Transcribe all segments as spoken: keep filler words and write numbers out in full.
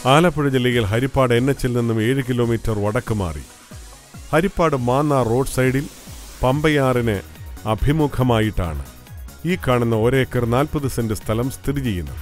ആലപ്പുഴ ജില്ലയിൽ ഹരിപ്പാട് എൻ എച്ചിൽ നിന്നും ഏഴ് കിലോമീറ്റർ വടക്ക് മാറി ഹരിപ്പാട് മാന്നാർ റോഡ് സൈഡിൽ പമ്പയാറിന് അഭിമുഖമായിട്ടാണ് ഈ കാണുന്ന ഒരേക്കർ നാൽപ്പത് സെന്റ് സ്ഥലം സ്ഥിതി ചെയ്യുന്നത്.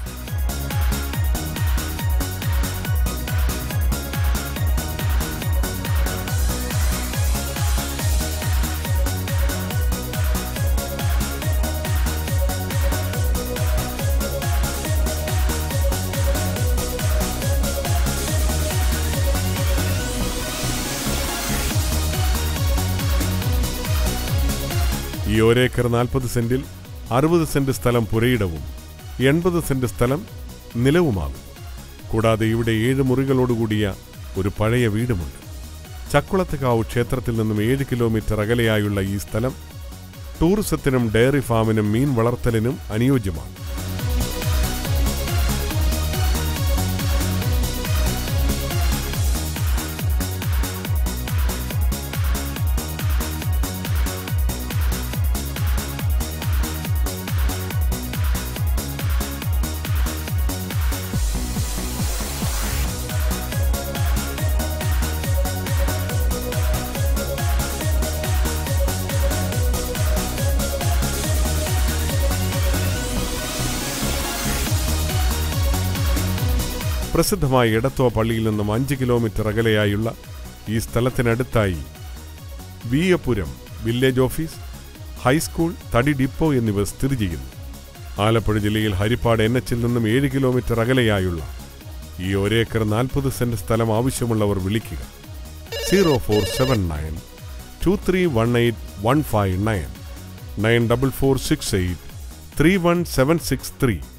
ഈ ഒരേക്കർ നാൽപ്പത് സെന്റിൽ അറുപത് സെന്റ് സ്ഥലം പുരയിടവും എൺപത് സെന്റ് സ്ഥലം നിലവുമാകും. കൂടാതെ ഇവിടെ ഏഴ് മുറികളോടുകൂടിയ ഒരു പഴയ വീടുമുണ്ട്. ചക്കുളത്തുകാവ് ക്ഷേത്രത്തിൽ നിന്നും ഏഴ് കിലോമീറ്റർ അകലെയായുള്ള ഈ സ്ഥലം ടൂറിസത്തിനും ഡയറി ഫാമിനും മീൻ വളർത്തലിനും അനുയോജ്യമാണ്. പ്രസിദ്ധമായ എടത്വ പള്ളിയിൽ നിന്നും അഞ്ച് കിലോമീറ്റർ അകലെയായുള്ള ഈ സ്ഥലത്തിനടുത്തായി വീയപുരം വില്ലേജ് ഓഫീസ്, ഹൈസ്കൂൾ, തടി ഡിപ്പോ എന്നിവ സ്ഥിതി ചെയ്യുന്നു. ആലപ്പുഴ ജില്ലയിൽ ഹരിപ്പാട് എൻ എച്ചിൽ നിന്നും ഏഴ് കിലോമീറ്റർ അകലെയായുള്ള ഈ ഒരേക്കർ നാൽപ്പത് സെന്റ് സ്ഥലം ആവശ്യമുള്ളവർ വിളിക്കുക zero four seven nine two three one eight one five nine nine double four six eight three one seven six three.